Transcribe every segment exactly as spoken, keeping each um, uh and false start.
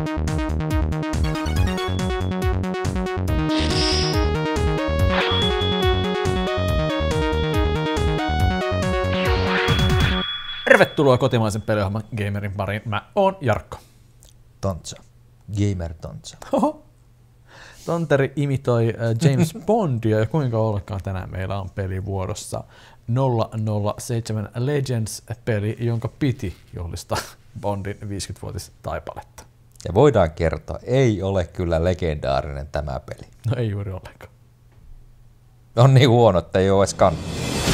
Tervetuloa kotimaisen peliohjelman Gamerin pariin. Mä oon Jarkko. Tontsa. Gamer Tontsa. Oho. Tonteri imitoi James Bondia ja kuinka ollakaan tänään meillä on pelivuorossa nolla nolla seitsemän Legends-peli, jonka piti juhlistaa Bondin viisikymmenvuotistaipaletta. Ja voidaan kertoa, ei ole kyllä legendaarinen tämä peli. No ei juuri ollenkaan. On niin huono, että ei ole edes kannattaa.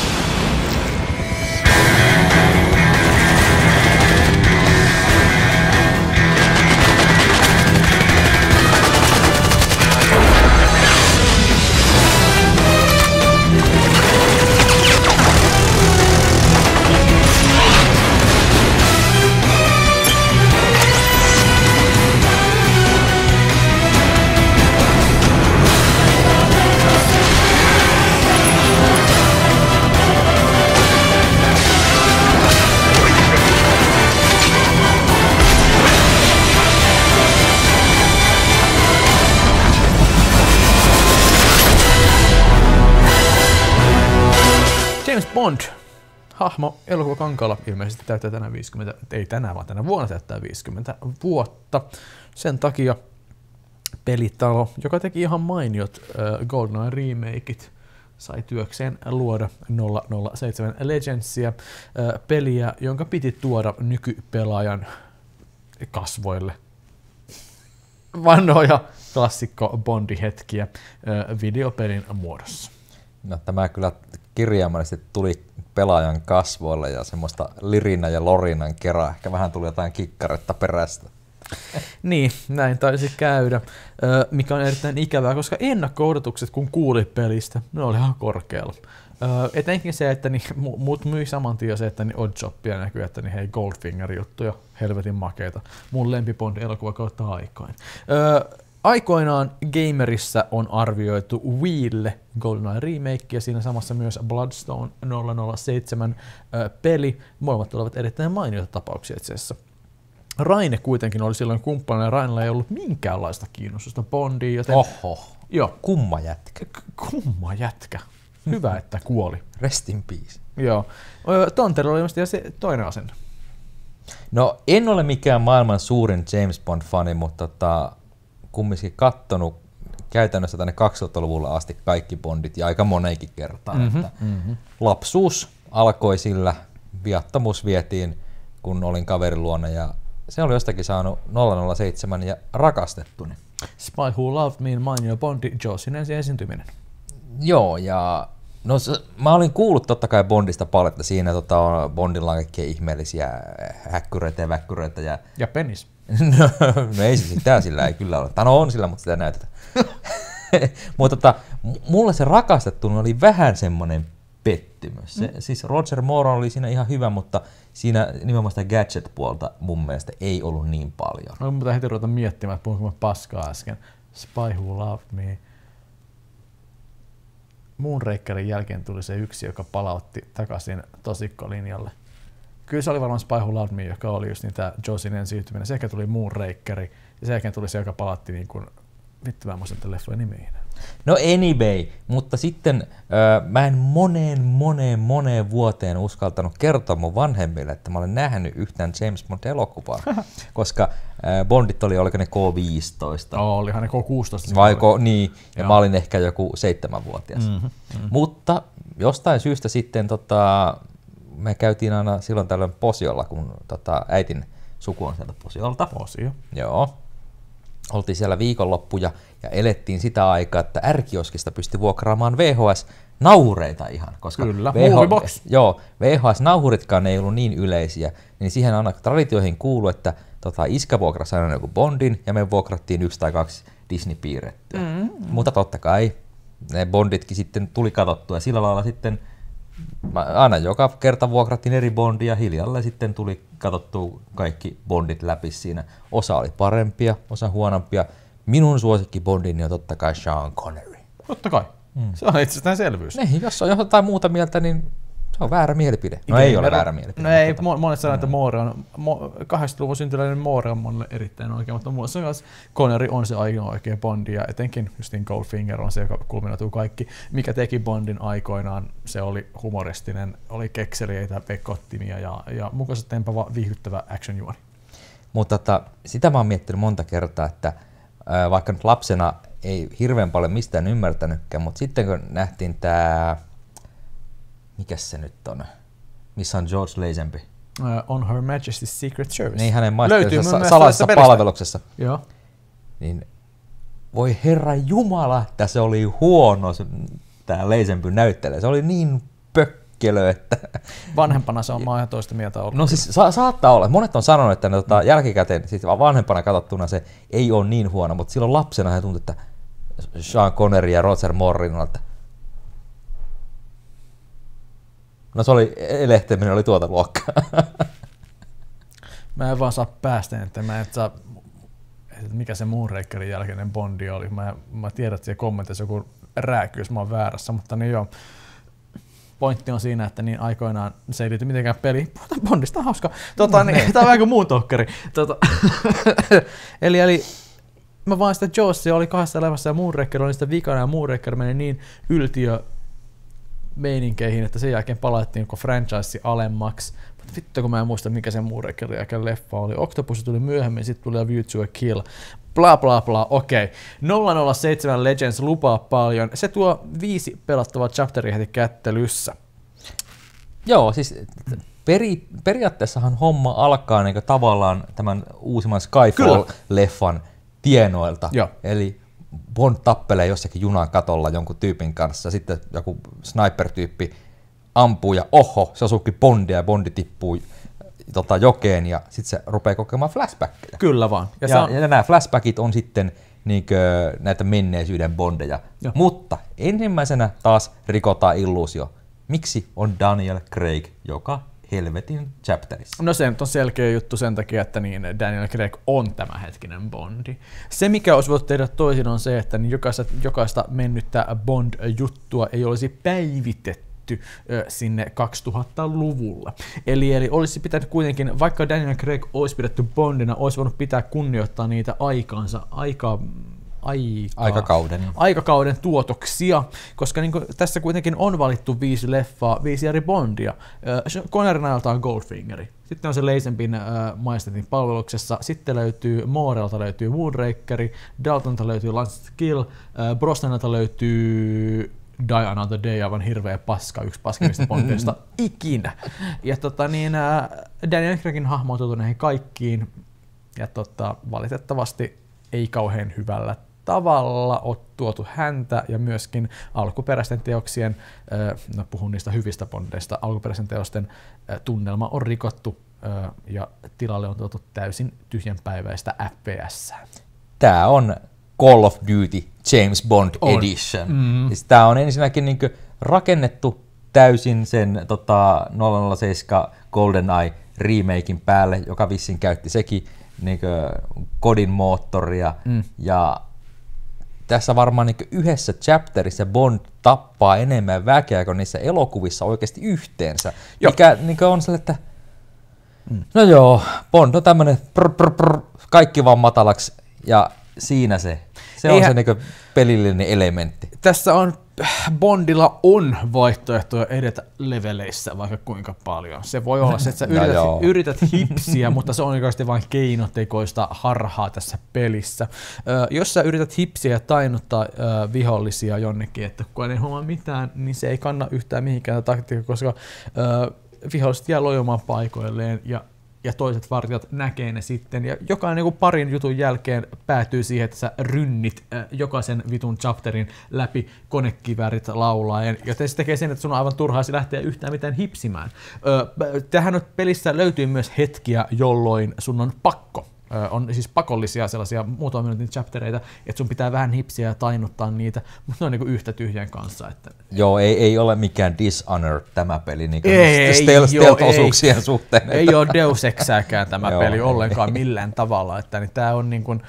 James Bond, hahmo elokuvakankaalla, ilmeisesti täyttää tänään viisikymmentä, ei tänään vaan tänä vuonna täyttää viisikymmentä vuotta. Sen takia pelitalo, joka teki ihan mainiot äh, GoldenEye remakeit, sai työkseen luoda nolla nolla seitsemän Legendsia, äh, peliä, jonka piti tuoda nykypelaajan kasvoille vanhoja klassikko Bondi-hetkiä äh, videopelin muodossa. No, tämä kyllä kirjaimellisesti tuli pelaajan kasvoille ja semmoista lirinan ja lorinan kerran. Ehkä vähän tuli jotain kikkaretta perästä. Niin, näin taisi käydä, mikä on erittäin ikävää, koska ennakko-odotukset, kun kuulit pelistä, ne oli ihan korkealla. Etenkin se, että niin, mut myi saman tien se, että niin Oddjobia näkyy, että niin hei Goldfinger-juttuja, helvetin makeita. Mun lempibondin elokuva kautta aikoin. Aikoinaan Gamerissa on arvioitu Wiille GoldenEye remake ja siinä samassa myös Bloodstone nolla nolla seitsemän peli. Molemmat olivat erittäin mainioita tapauksia itse asiassa. Raine kuitenkin oli silloin kumppanina ja Rainella ei ollut minkäänlaista kiinnostusta Bondiin, joten... Oho, joo. Kumma jätkä. K- kumma jätkä. Hyvä, että kuoli. Rest in peace. Joo. Tonterilla oli ilmeisesti se toinen asenne. No, en ole mikään maailman suurin James Bond-fani, mutta tota, kumminkin kattonut käytännössä tänne kaksituhattaluvulle asti kaikki Bondit ja aika moneenkin kertaan. Mm-hmm, että mm-hmm. Lapsuus alkoi sillä, viattomuus vietiin, kun olin kaverin luona ja se oli jostakin saanut nolla nolla seitsemän ja rakastettuni. Spy Who Loved Me, mainio Bondi, Josin ensin esiintyminen. Joo, ja no, mä olin kuullut totta kai Bondista paljon, että siinä tota, Bondilla on kaikkia ihmeellisiä häkkyröitä ja väkkyröitä. Ja, ja penis. no, no ei sitä sillä ei kyllä ole. Tai no on sillä, mutta sitä näytetään. Mutta tota, mulle se rakastettu oli vähän semmoinen pettymys. Se, mm. Siis Roger Moore oli siinä ihan hyvä, mutta siinä nimenomaan sitä gadget-puolta mun mielestä ei ollut niin paljon. No, mutta heti ruveta miettimään, että puhunko mä paskaa äsken. Spy Who Loved Me. Moonrakerin jälkeen tuli se yksi, joka palautti takaisin tosikkolinjalle. Kyllä se oli varmaan Spy Who Loved Me, joka oli just niitä Josin ensiyhtyminen. Sen jälkeen tuli Moonrakeri ja sen jälkeen tuli se, joka palautti niin kuin... Vittu mä muistan tämän leffojen nimiin. No anyway, mutta sitten äh, mä en moneen, moneen, moneen vuoteen uskaltanut kertoa mun vanhemmille, että mä olen nähnyt yhtään James Bond-elokuvaa, koska äh, Bondit oli, oliko ne K viisitoista? Oh, olihan ne K kuusitoista. Vai K, niin, ja mä olin ehkä joku seitsemänvuotias. Mm-hmm, mm-hmm. Mutta jostain syystä sitten tota, me käytiin aina silloin tällöin Posiolla, kun tota, äitin suku on sieltä Posiolta. Posio. Joo. Oltiin siellä viikonloppuja ja elettiin sitä aikaa, että R-kioskista pystyi vuokraamaan V H S-nauhureita ihan. Koska Kyllä, V H S, joo, V H S-nauhuritkaan ei ollut niin yleisiä, niin siihen aina traditioihin kuului, että tota, iskä vuokrasi aina joku Bondin ja me vuokrattiin yksi tai kaksi Disney-piirrettyä. Mm-hmm. Mutta totta kai ne Bonditkin sitten tuli katsottua ja sillä lailla sitten aina joka kerta vuokrattiin eri Bondia, hiljalleen sitten tuli katsottua kaikki Bondit läpi siinä. Osa oli parempia, osa huonompia. Minun suosikki Bondini on totta kai Sean Connery. Totta kai. Mm. Se on itsestäänselvyys. Niin, jos on jotain muuta mieltä, niin Se on väärä mielipide. No ei ole väärä mielipide. No ei, tota, monet sanoo, että Moore on, kahdeksankymmentäluvun syntyläinen Moore on monelle erittäin oikein, mutta mulla on myös Connery on se ainoa oikea Bondi, ja etenkin Justin Goldfinger on se, joka kulminoituu kaikki. Mikä teki Bondin aikoinaan, se oli humoristinen, oli kekseliäitä, pekottimia ja, ja mukaisesti tempaava viihdyttävä action-juoni. Mutta tota, sitä mä oon miettinyt monta kertaa, että ää, vaikka nyt lapsena ei hirveän paljon mistään ymmärtänytkään, mutta sitten kun nähtiin tää, mikäs se nyt on, missä on George Lazenby? Uh, on Her Majesty's Secret Service. Niin hänen maistelussa salaisessa palveluksessa. Joo. Niin voi herra jumala, että se oli huono tää Lazenby näyttelijä. Se oli niin pökkelö, että... Vanhempana se on maa ihan toista mieltä ollut. No siis sa- saattaa olla. Monet on sanonut, että no, tota, jälkikäteen, siis vanhempana katsottuna se ei ole niin huono, mutta silloin lapsena hän tuntui, että Sean Connery ja Roger Moore, että no se oli, elehteminen oli tuota luokkaa. Mä en vaan saa päästä, että mä en saa, että mikä se Moonrakerin jälkeinen Bondi oli. Mä, mä tiedän, että siellä kommentissa joku rääkyy, jos mä oon väärässä, mutta niin joo. Pointti on siinä, että niin aikoinaan se ei liity mitenkään peliin. Puhutaan Bondista, on hauska. Tota, niin, tää on vähän kuin muun tokkari. Tota, eli, eli mä vaan sitä Jaws oli kahdessa elämässä ja Moonraker oli sitä vikana ja Moonraker meni niin yltiö meininkeihin, että sen jälkeen palattiin koko franchise alemmaksi. Mutta vittu kun mä en muista mikä se Moonrakerin jälkeen leffa oli. Octopus tuli myöhemmin, sitten tuli A View to a Kill. Bla bla bla, okei. Okay. nolla nolla seitsemän Legends lupaa paljon. Se tuo viisi pelattavaa chapteria heti kättelyssä. Joo, siis peri, periaatteessahan homma alkaa niin tavallaan tämän uusimman Skyfall-leffan tienoilta. Joo. Eli Bond tappelee jossakin junan katolla jonkun tyypin kanssa, sitten joku sniper-tyyppi ampuu ja oho, se osuukin Bondia ja Bondi tippuu tota, jokeen ja sitten se rupeaa kokemaan flashbackkejä. Kyllä vaan. Ja, ja, on... ja nämä flashbackit on sitten niinkö, näitä menneisyyden Bondeja. Joo. Mutta ensimmäisenä taas rikotaan illuusio. Miksi on Daniel Craig joka helvetin chapterissa? No se on selkeä juttu sen takia, että niin Daniel Craig on tämänhetkinen Bondi. Se mikä olisi voinut tehdä toisin on se, että niin jokaista, jokaista mennyttä Bond-juttua ei olisi päivitetty sinne kaksituhattaluvulla. Eli, eli olisi pitänyt kuitenkin, vaikka Daniel Craig olisi pidetty Bondina, olisi voinut pitää kunnioittaa niitä aikaansa, aika, aika, aikakauden. aikakauden tuotoksia, koska niin kuin, tässä kuitenkin on valittu viisi leffaa, viisi eri Bondia. Connerin ajalta on Goldfingeri. Sitten on se Lazenbyn äh, maistetin palveluksessa. Sitten löytyy Moorelta löytyy Moonrakeri, Daltonta löytyy Lance Kill, äh, Brosnanilta löytyy Die Another Day, aivan hirveä paska, yksi paskimmista Bondeista ikinä. Ja tota, niin, äh, Daniel Craigin hahmo on tuotu näihin kaikkiin, ja tota, valitettavasti ei kauhean hyvällä tavalla ole tuotu häntä, ja myöskin alkuperäisten teoksien, äh, no puhun niistä hyvistä Bondeista, alkuperäisten teosten äh, tunnelma on rikottu, äh, ja tilalle on tuotu täysin tyhjänpäiväistä F P S. Tämä on Call of Duty James Bond on. Edition. Mm. Siis tämä on ensinnäkin niin kuin rakennettu täysin sen tota, nolla nolla seitsemän GoldenEye remakein päälle, joka vissiin käytti sekin niin kuin kodin moottoria. Mm. Ja tässä varmaan niin kuin yhdessä chapterissa Bond tappaa enemmän väkeä kuin niissä elokuvissa oikeasti yhteensä. Jo. Mikä niin kuin on se, että mm. no joo, Bond on tämmöinen prr, prr, prr, kaikki vaan matalaksi ja siinä se. Se on Eihän, se niinku pelillinen elementti. Tässä on, Bondilla on vaihtoehtoja edetä leveleissä vaikka kuinka paljon. Se voi olla se, että sä yrität, no yrität hipsiä, mutta se on oikeasti vain keinotekoista harhaa tässä pelissä. Ö, jos sä yrität hipsiä ja tainuttaa ö, vihollisia jonnekin, että kun ei huomaa mitään, niin se ei kanna yhtään mihinkään taktiikkaa, koska ö, viholliset jää lojumaan paikoilleen ja ja toiset vartijat näkee ne sitten, ja jokainen niin parin jutun jälkeen päätyy siihen, että sä rynnit äh, jokaisen vitun chapterin läpi konekiväärit laulaen, joten se tekee sen, että sun on aivan turhaasi lähteä yhtään mitään hipsimään. Ö, tähän pelissä löytyy myös hetkiä, jolloin sun on pakko. On siis pakollisia sellaisia muutaman minuutin chaptereita, että sun pitää vähän hipsiä ja tainuttaa niitä, mutta ne on niinku yhtä tyhjän kanssa. Että... Joo, ei, ei ole mikään Dishonored tämä peli niin stealth-osuuksien suhteen. Ei ole Deus Exääkään tämä peli ollenkaan millään tavalla. Että niin tämä on niin kuin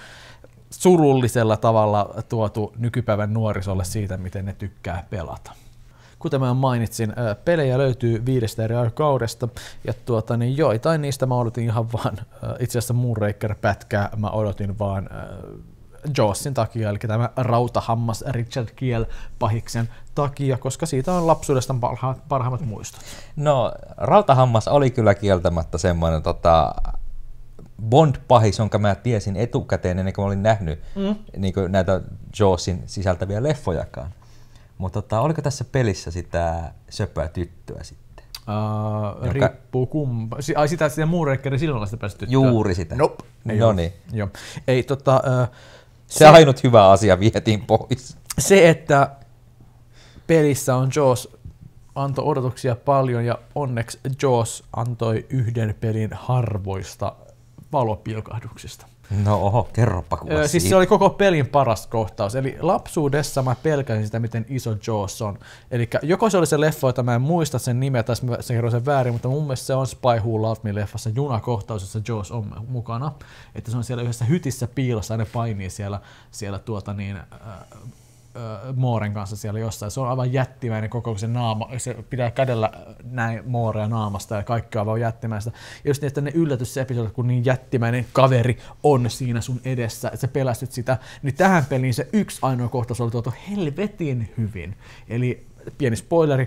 surullisella tavalla tuotu nykypäivän nuorisolle siitä, miten ne tykkää pelata. kuten mä mainitsin, ää, pelejä löytyy viidestä eri kaudesta, ja tuota, niin joitain niistä mä odotin ihan vaan, ää, itse asiassa Moonraker-pätkää mä odotin vaan ää, Jawsin takia, eli tämä rautahammas Richard Kiel pahiksen takia, koska siitä on lapsuudesta parha- parhaimmat muistot. No, rautahammas oli kyllä kieltämättä semmoinen tota, Bond-pahis, jonka mä tiesin etukäteen ennen kuin mä olin nähnyt mm. niin kuin näitä Jawsin sisältäviä leffojakaan. Mutta tota, oliko tässä pelissä sitä söpöä tyttöä sitten? Uh, joka... Riippuu kumpa. Ai sitä, sitä Moonrakerin silloinlaista päästä tyttöä? Juuri sitä. Nope. No niin. Joo. Ei, tota, uh, se, se ainut hyvä asia vietiin pois. Se, että pelissä on Jaws, antoi odotuksia paljon, ja onneksi Jaws antoi yhden pelin harvoista valopilkahduksista. No oho, kerropa kuva öö, Siis se oli koko pelin paras kohtaus. Eli lapsuudessa mä pelkäsin sitä, miten iso Jaws on. Eli joko se oli se leffa, jota mä en muista sen nimeä, tai mä kerron sen väärin, mutta mun mielestä se on Spy Who Loved Me-leffassa junakohtaus, jossa Jaws on mukana. Että se on siellä yhdessä hytissä piilossa, ja ne painii siellä, siellä tuota niin... Äh, Mooren kanssa siellä jossain. Se on aivan jättimäinen koko se naama. Se pitää kädellä näin Moorea naamasta ja kaikki on aivan jättimäistä. Ja just niin, että ne yllätysepisodit, kun niin jättimäinen kaveri on siinä sun edessä, että sä pelästyt sitä, niin tähän peliin se yksi ainoa kohtaus oli tuotu helvetin hyvin. Eli pieni spoileri,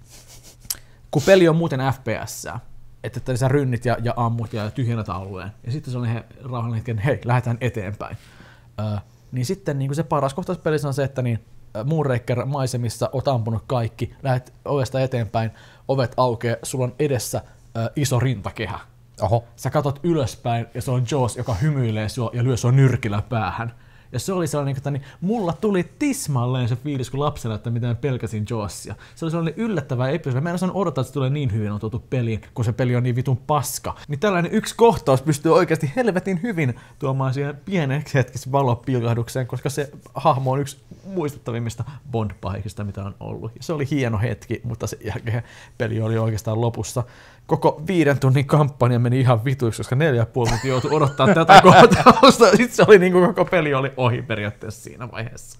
kun peli on muuten F P S, että, että sä rynnit ja, ja ammut ja tyhjennät alueen, ja sitten se on he, rauhallinen hetken, hei, lähdetään eteenpäin. Uh, niin sitten niin se paras kohtaus pelissä on se, että niin Moonraker-maisemissa oot ampunut kaikki, lähdet ovesta eteenpäin, ovet aukeaa, sulla on edessä ä, iso rintakehä. Oho. Sä katot ylöspäin ja se on Jaws, joka hymyilee sua ja lyö sua nyrkillä päähän. Ja se oli sellainen, että niin, mulla tuli tismalleen se fiilis kuin lapsena, että mitä pelkäsin Jawsia. Se oli sellainen yllättävä episodi. Mä en osannut odottaa, että se tulee niin hyvin otettu peliin, kun se peli on niin vitun paska. Niin tällainen yksi kohtaus pystyy oikeasti helvetin hyvin tuomaan siihen pieneksi hetkessä valopilkahdukseen, koska se hahmo on yksi muistettavimmista Bond-pahikista, mitä on ollut. Ja se oli hieno hetki, mutta sen jälkeen peli oli oikeastaan lopussa. Koko viiden tunnin kampanja meni ihan vituiksi, koska neljä ja puoli tuntia joutui odottaa tätä kohtausta. Sitten se oli niin kuin koko peli oli ohi periaatteessa siinä vaiheessa.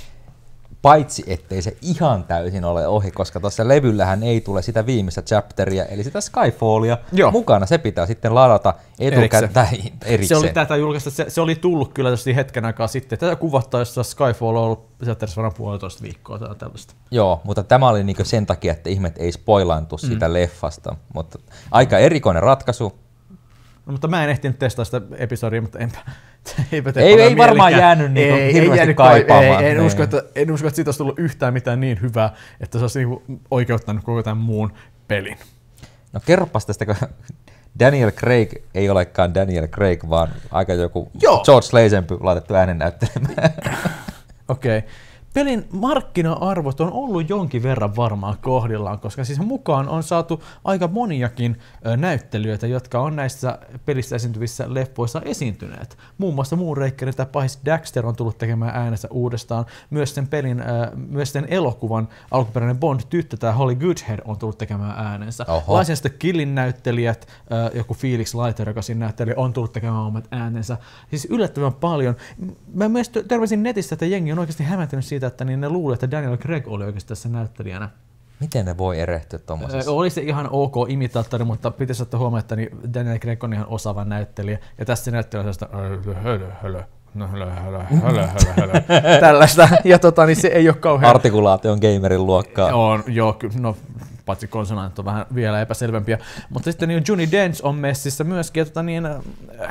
Paitsi ettei se ihan täysin ole ohi, koska tuossa levyllähän ei tule sitä viimeistä chapteria, eli sitä Skyfallia Joo. mukana. Se pitää sitten ladata etukäteen erikseen. Se oli tätä julkaista, se, se oli tullut kyllä tosi hetken aikaa sitten. Tätä kuvattaessa Skyfall on ollut varmaan puolitoista viikkoa tai tällaista. Joo, mutta tämä oli niinku sen takia, että ihmet ei spoilaantu mm. siitä leffasta. Mutta aika erikoinen ratkaisu. No, mutta mä en ehtinyt testaa sitä episodia, mutta enpä... Eipä ei, ei varmaan jäänyt niin ei, hirveästi ei kaipaamaan. Ei, en, usko, että, en usko, että siitä olisi tullut yhtään mitään niin hyvää, että se olisi niinku oikeuttanut koko tämän muun pelin. No kerropas tästä, kun Daniel Craig ei olekaan Daniel Craig, vaan aika joku Joo. George Lazenby laitettu äänen näyttelemään. Okei. Okay. Pelin markkina-arvot on ollut jonkin verran varmaan kohdillaan, koska siis mukaan on saatu aika moniakin näyttelijöitä, jotka on näissä pelissä esiintyvissä leffoissa esiintyneet. Muun muassa Moonrakerin tai pahis Daxter on tullut tekemään äänensä uudestaan. Myös sen pelin, myös sen elokuvan alkuperäinen Bond-tyttö, tämä Holly Goodhead, on tullut tekemään äänensä. License to Killin näyttelijät, joku Felix Leiter, joka siinä näytteli, on tullut tekemään omat äänensä. Siis yllättävän paljon. Mä myös törmäsin netissä, että jengi on oikeasti hämäntynyt siitä, että niin ne luulee, että Daniel Craig oli oikeasti tässä näyttelijänä. Miten ne voi erehtyä tuommoisessa? Oli se ihan ok imitaattori, mutta pitäisi ottaa huomioon, että niin Daniel Craig on ihan osaava näyttelijä. Ja tässä se näyttelijä on sellaista hölö, hölö, hölö, hölö, hölö, hölö, tällaista. Ja tota, niin se ei ole kauhean... Artikulaatio on gamerin luokkaa. On, joo, no paitsi konsonantit on vähän vielä epäselvempiä. Mutta sitten niin Judi Dench on messissä myöskin. Ja tota, niin, äh,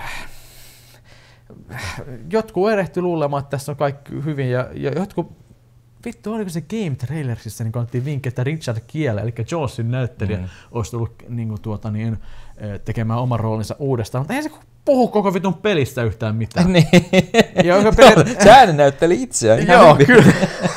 jotkut erehty luulemaan, että tässä on kaikki hyvin, ja, ja jotkut, vittu, oliko se Game Trailersissa, niin annettiin vinkki, että Richard Kiel, eli Jawsin näyttelijä, mm. olisi tullut niin kuin, tuota, niin, tekemään oman roolinsa uudestaan, mutta eihän se puhu koko vitun pelistä yhtään mitään. Niin. Peli... Sehän näytteli itseään. Joo, kyllä.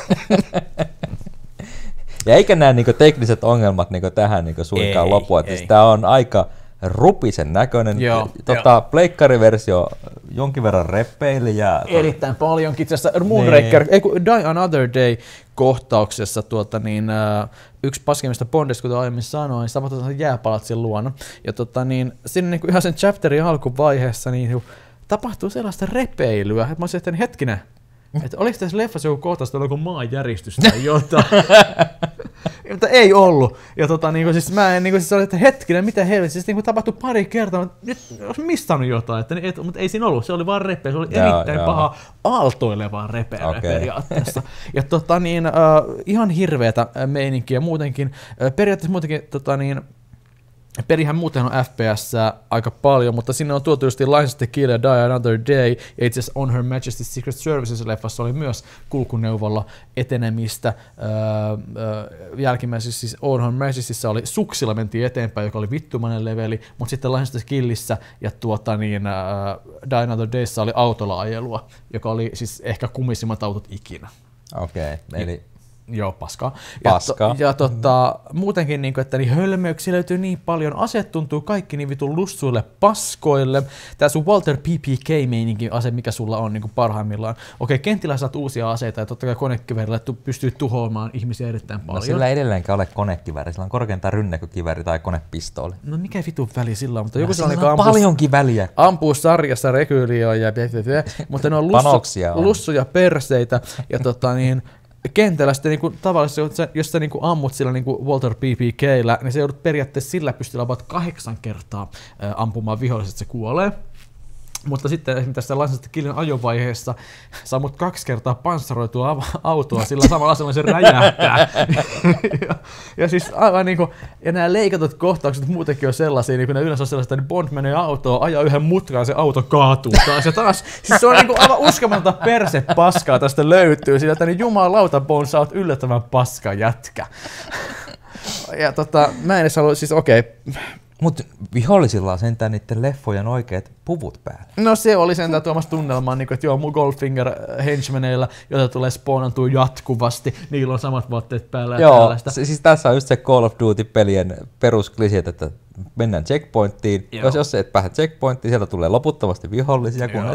Ja eikä nämä niin kuin, tekniset ongelmat niin kuin, tähän niin kuin, suinkaan lopu, että siis tämä on aika rupisen näköinen. Joo, tota, jo. Pleikkariversio jonkin verran reppeili. Ja... Erittäin paljonkin. Itse asiassa Moonraker, ei kun Die Another Day -kohtauksessa tuota, niin, uh, yksi paskimmista Bondista, kuten aiemmin sanoin, samaten jääpalat sen luona. Ja tota, niin, siinä niin ihan sen chapterin alkuvaiheessa niin, tapahtuu sellaista repeilyä, että mä olisin, että hetkinen, että oliko tässä leffassa joku kohtaus, että oli joku maanjäristys tai jotain. mutta ei ollut. Ja tota, niinku, siis mä en, niinku, siis oli, että hetkinen, mitä helvetti, siis niinku, tapahtui pari kertaa, mutta nyt olisi missannut jotain, että, et, mutta ei siinä ollut, se oli vaan repeä, se oli Joo, erittäin joo. paha aaltoilevaa repeä Okei. periaatteessa. Ja tota, niin, äh, ihan hirveätä meininkiä muutenkin, äh, periaatteessa muutenkin, tota, niin, pelihän muuten on F P S aika paljon, mutta sinne on tuotu just License to Kill ja Die Another Day, ja itse asiassa On Her Majesty's Secret Services-leffassa oli myös kulkuneuvolla etenemistä. Öö, öö, jälkimmäisessä siis On Her Majestyssä oli suksilla mentiin eteenpäin, joka oli vittumainen leveli, mutta sitten License to Killissä ja tuota niin, öö, Die Another Dayssa oli autolla ajelua, joka oli siis ehkä kumisimmat autot ikinä. Okei, okay, eli... Joo, paskaa. Paskaa. Ja, to, ja tota, muutenkin, niin kuin, että niin hölmöyksiä löytyy niin paljon, aseet tuntuu kaikki niin vitun lussuille paskoille. Tää sun Walter P P K-meininki ase, mikä sulla on niin kuin parhaimmillaan. Okei, kentillä saat uusia aseita ja totta kai konekiväärillä tu- pystyy tuhoamaan ihmisiä erittäin paljon. No sillä ei edelleenkään ole konekivääri, sillä on korkeintaan rynnäkkökivääri tai konepistooli. No mikä vitun väli sillä on, mutta joku No, sellainen, sillä on joka ampuu, paljonkin väliä. ampuu sarjassa rekylioon ja mutta ne on, lussu, on. lussuja perseitä ja tota niin, kentällä sitten niinku, tavallisesti, jos sä, jos sä niinku ammut sillä niinku Walter P P K:llä, niin se joudut periaatteessa sillä pystyllä about kahdeksan kertaa ä, ampumaan viholliset, että se kuolee. Mutta sitten esimerkiksi tässä License to Killin ajovaiheessa sä ammut kaksi kertaa panssaroitua autoa, sillä samalla asemalla se räjähtää. ja, ja siis aivan niinku, ja nämä leikatut kohtaukset muutenkin on sellaisia, niin kun ne yleensä on sellaista, että Bond menee autoon, ajaa yhden mutkaan, se auto kaatuu taas ja taas. Siis se on niinku aivan uskomatonta perse paskaa tästä löytyy, sillä että niin jumalauta Bond, sä oot yllättävän paska jätkä. ja tota, mä en edes halua, siis okei. Okay. Mutta vihollisilla on sentään niiden leffojen oikeat puvut päällä. No se oli sentään tuomassa tunnelmaan, niin että joo, mun Goldfinger henchmaneilla, joita tulee spawnantua jatkuvasti, niillä on samat vaatteet päällä ja Joo, tällaista. siis tässä on just se Call of Duty-pelien peruskliseet, että mennään checkpointtiin. Jos, jos et pääse checkpointtiin, sieltä tulee loputtomasti vihollisia. Kunnes...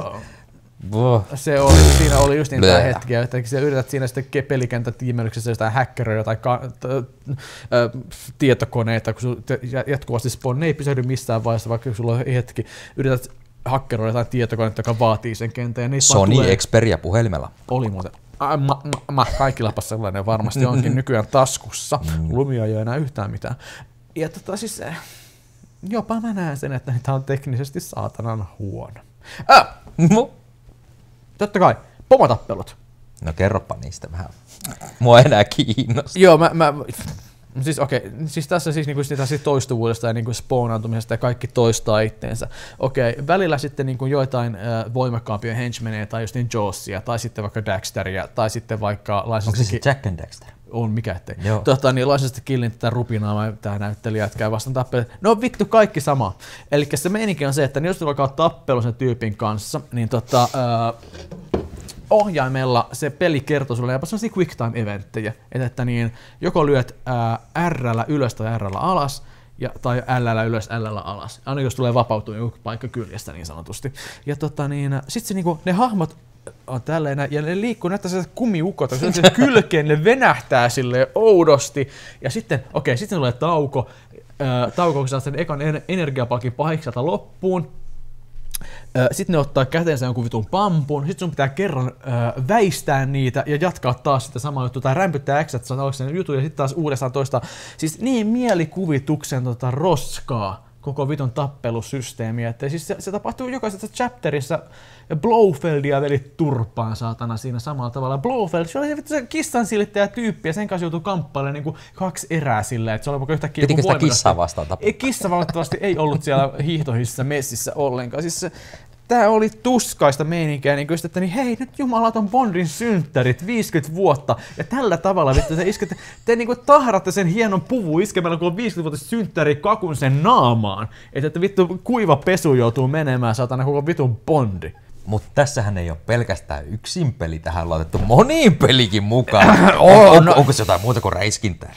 Se oli, siinä oli just niitä hetkiä, että sä yrität siinä sitten pelikenttätiimelyksessä jostain häkkeröjä tai ka- t- t- tietokoneita, kun sun jatkuvasti spawn, ne ei pysähdy missään vaiheessa, vaikka sulla on hetki, yrität hakkeroida jotain tietokonetta, joka vaatii sen kentän. Ja Sony tulee... Xperia puhelimella. Oli muuten. Ah, ma, ma, ma. Kaikillapas sellainen varmasti onkin nykyään taskussa. Lumia ei ole enää yhtään mitään. Ja tota siis, jopa mä näen sen, että tämä on teknisesti saatanan huono. Ah! Totta kai, pomotappelut. No kerropa niistä vähän. Mua ei enää kiinnosta. Joo, mä, mä siis okei, okay, siis tässä siis niinku sitä sit toistuvuudesta ja niinku spawnaantumisesta ja kaikki toistaa itteensä. Okei, okay, välillä sitten niinku joitain äh, voimakkaampia henchmaneja tai just niin Jawsia tai sitten vaikka Daxteria tai sitten vaikka Onko se se Jack and Daxter? On, mikä ettei. Tota, niin License to Killin tätä rupinaa tämä näyttelijä jätkää vastaan tappelu. No vittu, kaikki sama. Eli se meininki on se, että jos sulla alkaa tappelu sen tyypin kanssa, niin tota, äh, ohjaimella se peli kertoo sulle jopa sellaisia quick time eventtejä, että, että niin, joko lyöt äh, R:llä ylös tai R:llä alas, ja, tai L:llä ylös, L:llä alas. Aina jos tulee vapautua joku paikka kyljestä niin sanotusti. Ja tota niin, sit se niinku, ne hahmot on tälleen, ja ne liikkuu näyttää sellaiset kumiukot, se se kylkeen, ne venähtää silleen oudosti, ja sitten, okei, okay, sitten tulee tauko, äh, tauko, kun saa sen ekan energiapalkin pahikselta loppuun, sitten ne ottaa käteensä jonkun vitun pampun, sitten sun pitää kerran äh, väistää niitä ja jatkaa taas sitä samaa juttua, tai rämpyttää X, että saa sen jutun ja sitten taas uudestaan toista. Siis niin mielikuvituksen tota roskaa koko vitun tappelusysteemiä, että siis se, se tapahtuu jokaisessa chapterissa, ja Blofeldia velit turpaan saatana siinä samalla tavalla. Blofeld, se oli se kissan silittäjä tyyppi, ja sen kanssa joutui kamppailemaan niin kuin kaksi erää silleen, että se oli yhtäkkiä joku voimakas. Pitikö sitä kissaa vastaan tapaa? Kissa valitettavasti ei ollut siellä hiihtohississä messissä ollenkaan. Siis se, tää oli tuskaista meininkiä, niin kuin, että niin, hei, nyt jumalaton Bondin synttärit, viisikymmentä vuotta, ja tällä tavalla, vittu, te, iskette, te niin kuin tahratte sen hienon puvun iskemällä, kun on viisikymmentävuotias synttäri kakun sen naamaan, että, että vittu kuiva pesu joutuu menemään, saatana koko vitun Bondi. Mutta tässähän ei ole pelkästään yksin peli, tähän on laitettu moniin pelikin mukaan. on, on, no. Onko se jotain muuta kuin räiskintää?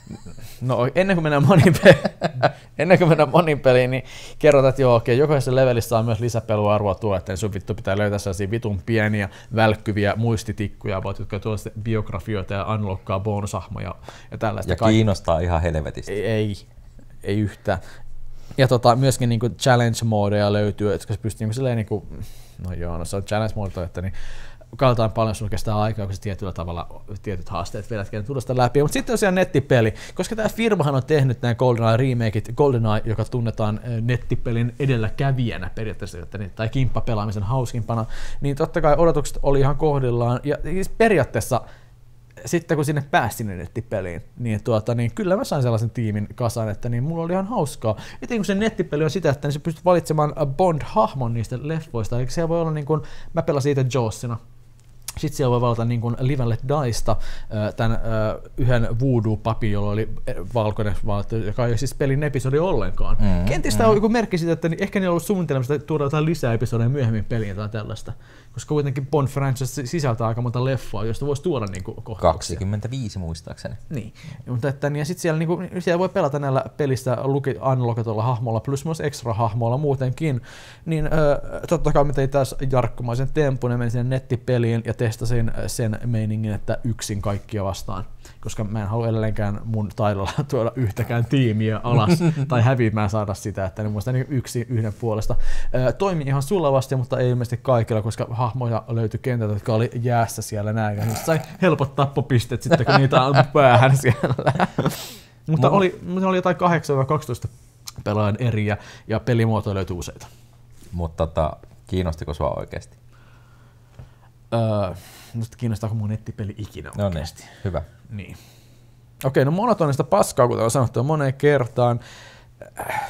No ennen kuin mennään monin peliin, ennen kuin mennään monin peliin, niin kerrotaan, että joo, okei, jokaisessa levelissä on myös lisäpeluarvoa tuo, että sun vittu pitää löytää sellaisia vitun pieniä, välkkyviä muistitikkuja, jotka tuovat biografioita ja unlockkaa bonusahmoja ja tällaista. Ja kiinnostaa ihan helvetisti. Ei, ei, ei yhtään. Ja tota, myöskin niinku challenge-moodeja löytyy, että se pystyy niinku silleen niinku, no joo, no se on challenge-moodetta, että niin, katsotaan paljon, sulla kestää aikaa, kun se tietyllä tavalla tietyt haasteet vedätkin tulosta läpi. Mutta sitten tosiaan nettipeli, koska tämä firmahan on tehnyt nämä GoldenEye remakeit, GoldenEye, joka tunnetaan nettipelin edelläkävijänä periaatteessa, tai kimppapelaamisen hauskimpana, niin totta kai odotukset oli ihan kohdillaan, ja siis periaatteessa sitten kun sinne pääsi sinne nettipeliin, niin, tuota, niin kyllä mä sain sellaisen tiimin kasaan, että niin mulla oli ihan hauskaa. Etenkin kun se nettipeli on sitä, että niin sä pystyt valitsemaan Bond-hahmon niistä leffoista, eli siellä voi olla niin kuin, mä pelasin itse Jawsina. Sitten siellä voi valita niin kuin Live and Let Diesta tämän yhden voodoo-papin, jolla oli valkoinen vaate, joka ei ole siis pelin episodi ollenkaan. Mm, Kenties tämä mm. on joku merkki siitä, että ehkä ne on ollut suunnitelmasta tuoda jotain lisää episodeja myöhemmin peliin tai tällaista. Koska kuitenkin Bond franchise sisältää aika monta leffaa, josta voisi tuoda niin kohtauksia. kaksikymmentäviisi muistaakseni. Niin, mutta että, niin, ja sitten siellä, niin kuin, siellä voi pelata näillä pelistä unlockatulla hahmolla plus myös extra hahmoilla muutenkin. Niin äh, totta kai mä tein taas jarkkumaisen tempun ja menin sinne nettipeliin ja testasin sen meiningin, että yksin kaikkia vastaan. Koska mä en halua edelleenkään mun taidolla tuoda yhtäkään tiimiä alas tai häviämään saada sitä, että ne muista niin yksi yhden puolesta. Äh, toimi ihan sulavasti, mutta ei ilmeisesti kaikilla, koska hahmoja löytyi kentältä, jotka oli jäässä siellä näin, ja niistä sai helpot tappopisteet sitten, kun niitä ampui päähän siellä. Mutta oli, oli jotain kahdeksan kaksitoista pelaajan eriä, ja pelimuotoja löytyi useita. Mutta tota, kiinnostiko sua oikeasti? Öö, nyt kiinnostaako mun nettipeli ikinä oikeasti? No niin, hyvä. Niin. Okei, no monotonista paskaa, kuten on sanottu moneen kertaan. Äh,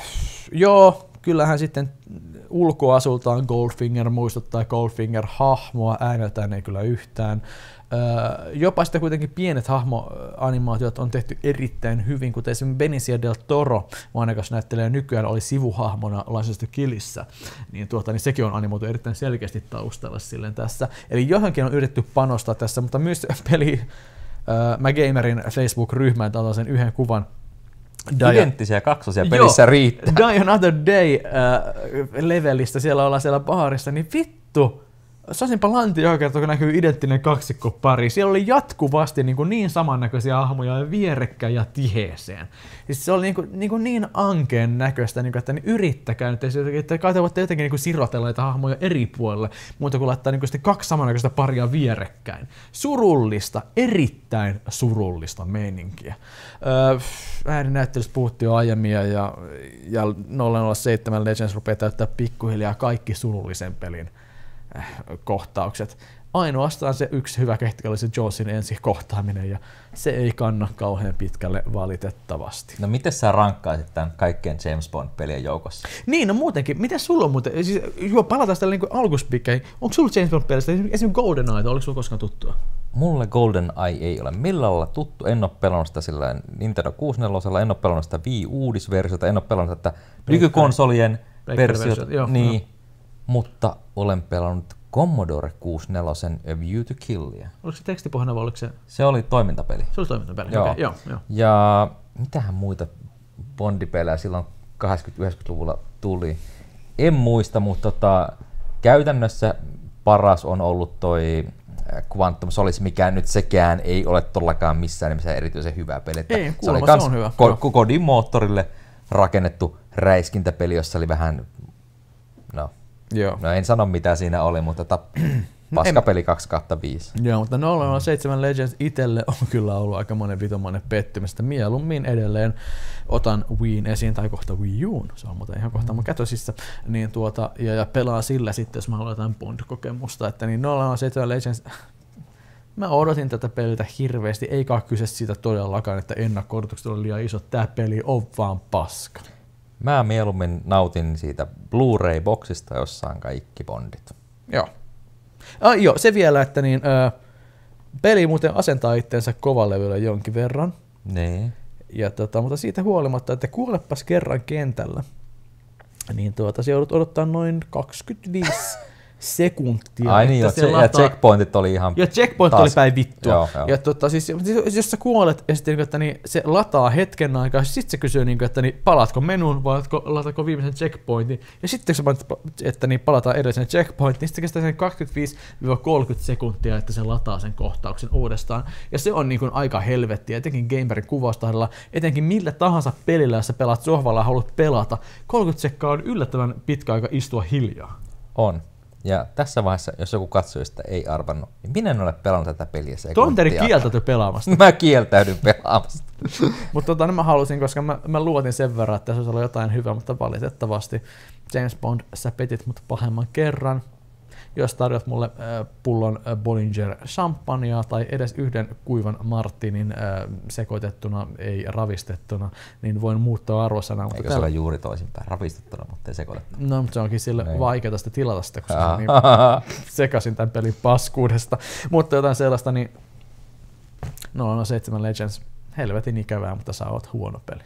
joo, kyllähän sitten ulkoasultaan Goldfinger muistuttaa Goldfinger-hahmoa, ääneltään ei kyllä yhtään. Öö, jopa sitten kuitenkin pienet hahmoanimaatiot on tehty erittäin hyvin, kuten esimerkiksi Benicio del Toro, mainikas näyttelijä nykyään oli sivuhahmona License to Killissä, niin, tuota, niin sekin on animoitu erittäin selkeästi taustalla silleen tässä. Eli johonkin on yritetty panostaa tässä, mutta myös peli öö, mä Gamerin Facebook-ryhmään otan sen yhden kuvan. Identtisiä kaksosia pelissä Joo, riittää. Die Another Day äh, levelistä, siellä ollaan siellä baarissa, niin vittu, sasinpa lanti joka kerta, kun näkyy identtinen kaksikkopari. Siellä oli jatkuvasti niin, kuin niin samannäköisiä hahmoja vierekkäin ja tiheeseen. Siis se oli niin, kuin, niin, kuin niin ankeen näköistä, niin kuin, että niin yrittäkää nyt, että kai te voitte jotenkin niin kuin sirotella näitä hahmoja eri puolelle, muuta kuin laittaa niin kuin kaksi samannäköistä paria vierekkäin. Surullista, erittäin surullista meininkiä. Öö, ääninäyttelystä puhuttiin jo aiemmin, ja, ja nolla nolla seitsemän Legends rupeaa täyttää pikkuhiljaa kaikki surullisen pelin kohtaukset. Ainoastaan se yksi hyvä kehitys oli se Jawsin ensi kohtaaminen, ja se ei kanna kauhean pitkälle valitettavasti. No miten sä rankkaisit tämän kaikkien James Bond-pelien joukossa? Niin, no muutenkin. Miten sulla on muuten? Siis, joo, palataan sitä niin alkuspikkeihin. Onko sulla James Bond-pelistä esimerkiksi GoldenEye, oliko sulla koskaan tuttua? Mulle GoldenEye ei ole millään lailla tuttu. En ole pelannut sitä sillä Nintendo kuusikymmentäneljä, en ole pelannut sitä Wii-uudisversiota, en ole pelannut sitä nykykonsolien versiota. Joo, niin. No. Mutta olen pelannut Commodore kuusikymmentäneljä A View to Killia. Oliko se tekstipohjainen vai oliko se? Se oli toimintapeli. Se oli toimintapeli, joo. Okay, joo, joo. Ja mitähän muita Bondipelejä silloin kahdeksankymmentä-yhdeksänkymmentäluvulla tuli? En muista, mutta tota, käytännössä paras on ollut toi Quantum Solace, mikä nyt sekään ei ole todellakaan missään nimessä erityisen hyvä peli. Ei, se oli kans se on hyvä. Ko- kodin moottorille rakennettu räiskintäpeli, jossa oli vähän, no, Joo. no en sano mitä siinä oli, mutta ta, paskapeli kaksi kautta viisi. Joo, mutta nolla nolla seitsemän Legends itselle on kyllä ollut aika monen vitomainen pettymys, että mieluummin edelleen otan Wiin esiin, tai kohta Wii Uun, se on muuten ihan kohta mun kätösissä, niin tuota, ja, ja pelaa sillä sitten, jos mä haluan jotain Bond-kokemusta, että niin nolla nolla seitsemän Legends, mä odotin tätä peliltä hirveästi, eikä ole kyse siitä todellakaan, että ennakko-odotukset on liian isot, tää peli on vaan paska. Mä mieluummin nautin siitä Blu-ray-boksista, jossa on kaikki Bondit. Joo. Ah, joo, se vielä, että niin, ö, peli muuten asentaa itseensä kovalevyllä jonkin verran. Nee. Ja tota, mutta siitä huolimatta, että kuolepas kerran kentällä, niin tuota, se joudut odottaa noin kaksikymmentäviisi sekuntia. Ai niin, jo, se lataa... ja checkpointit oli ihan... Ja checkpoint taas... oli päin vittua. Joo, joo. Ja tota, siis, jos sä kuolet, ja sitten, että niin, se lataa hetken aikaa, sitten se kysyy, niin, että niin, palaatko menuun vai lataatko viimeisen checkpointin. Ja sitten kun sä että niin, palataan edellisen checkpointin, niin sitten kestää sen kaksikymmentäviisi kolmekymmentä sekuntia, että se lataa sen kohtauksen uudestaan. Ja se on niin kuin aika helvettiä, etenkin gamerin kuvaustahdella, etenkin millä tahansa pelillä, jos sä pelaat sohvalla ja haluat pelata. kolmekymmentä sekkaa on yllättävän pitkä aika istua hiljaa. On. Ja tässä vaiheessa, jos joku katsojista ei arvannut, niin minä en ole pelannut tätä peliä Tonteri sekuntia. kieltäytyi pelaamasta. Mä kieltäydyn pelaamasta. Mutta tota, mä halusin, koska mä, mä luotin sen verran, että tässä olisi ollut jotain hyvää, mutta valitettavasti James Bond, sä petit mut pahemman kerran. Jos tarjot mulle äh, pullon äh, Bollinger champagnea tai edes yhden kuivan Martinin äh, sekoitettuna, ei ravistettuna, niin voin muuttaa arvosanaa. Eikö se ole juuri toisinpäin? Ravistettuna, mutta ei sekoitettuna. No, mutta se onkin sille Näin. vaikeaa sitä tilata sitä, koska niin sekasin tämän pelin paskuudesta. Mutta jotain sellaista, niin nolla nolla seitsemän Legends, helvetin ikävää, mutta sä oot huono peli.